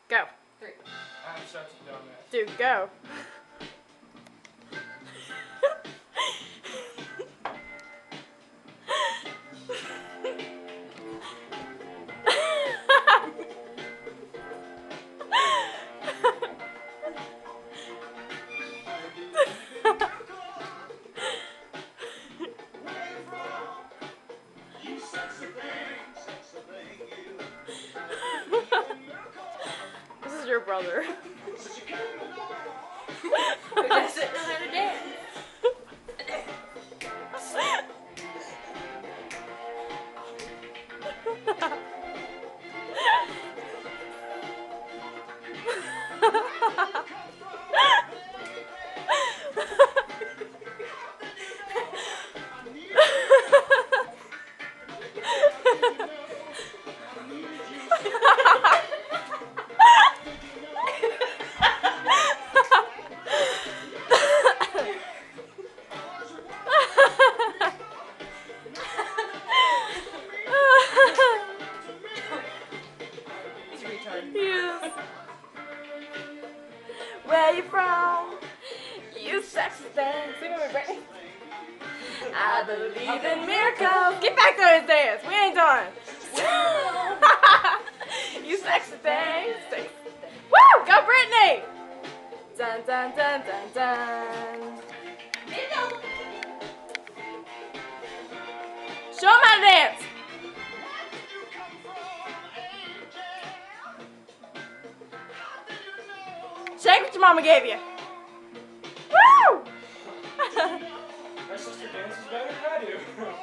Go. 3. I'm such a dumbass. Dude, go. This is your brother. Who doesn't know how to dance? He's a retard. Yes. Where you from? You sexy thing. Sing with me, Brittany. I believe in miracles. Get back there and dance. We ain't done. You sexy thing. Sexy thing. Woo! Go, Brittany! Dun dun dun dun dun. Show them how to dance. Shake what your mama gave you. Woo! My sister dances better than I do.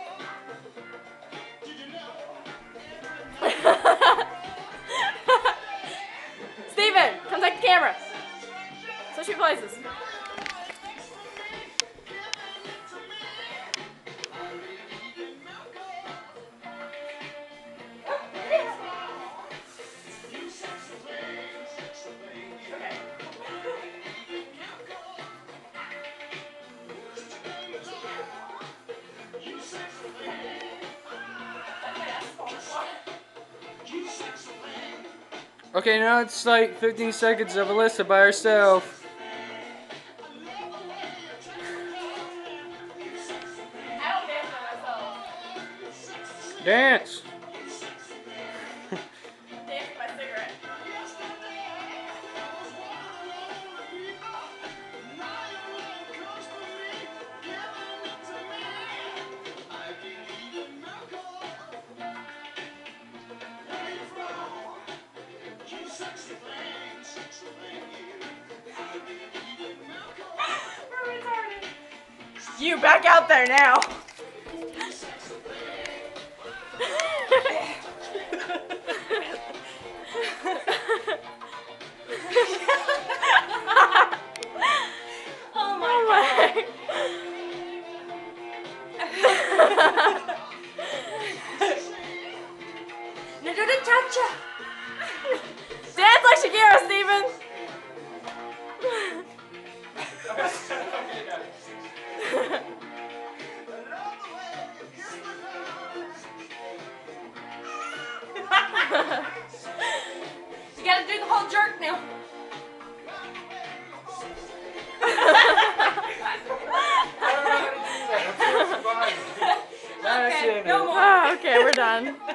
Steven, come take the camera. Switch your places. Okay, now it's like 15 seconds of Alyssa by herself. Dance! Dance with my cigarette. You back out there now. Oh my god. Now do the cha-cha. Dance like Shakira, Steven. You gotta do the whole jerk now. I don't know how to do that. Okay, no more. Oh, okay, we're done.